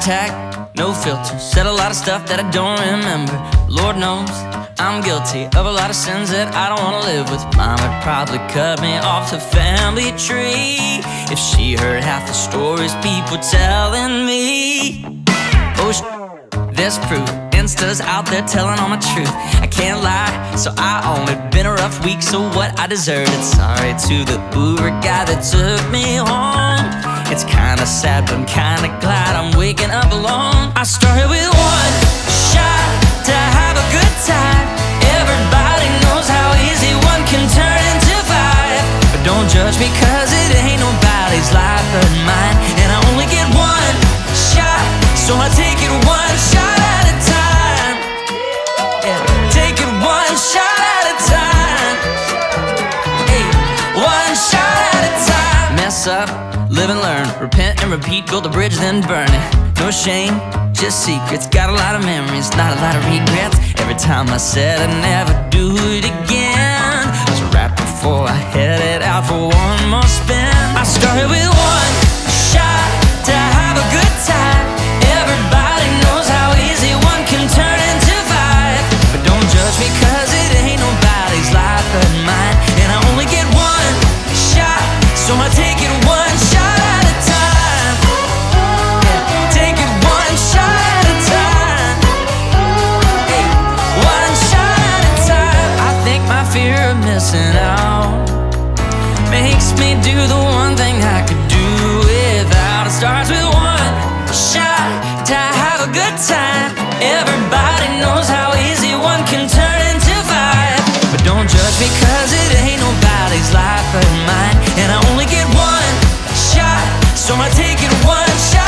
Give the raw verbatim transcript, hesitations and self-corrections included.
tag, no filter. Said a lot of stuff that I don't remember. Lord knows I'm guilty of a lot of sins that I don't wanna live with. Mom would probably cut me off the family tree if she heard half the stories people telling me. Oh, sh there's proof. Insta's out there telling all my truth. I can't lie, so I own it. Been a rough week, so what I deserved it. Sorry to the Uber guy that took me home. It's kinda sad, but I'm kinda glad I'm waking up alone. I started with one shot to have a good time. Everybody knows how easy one can turn into five. But don't judge me, cause it ain't nobody's life but mine. And I only get one shot, so I take it one shot at a time. Yeah, take it one shot at a time. Hey, one shot at a time. Mess up, live and learn, repent and repeat, build a bridge then burn it. No shame, just secrets, got a lot of memories, not a lot of regrets. Every time I said I'd never do it again, it was right before I headed out for one more spin. I started with one shot to have a good time. Everybody knows how easy one can turn into five. But don't judge me, cause it ain't nobody's life but mine. And I only get one shot, so I take it one shot at a time. Yeah, take it one shot at a time. Hey, one shot at a time. I think my fear of missing out makes me do the one thing I could do without. It starts with one shot to have a good time. Everybody knows how easy one can turn into five. But don't judge me, cause it ain't nobody's life but mine. And I only get one shot, so I take it one shot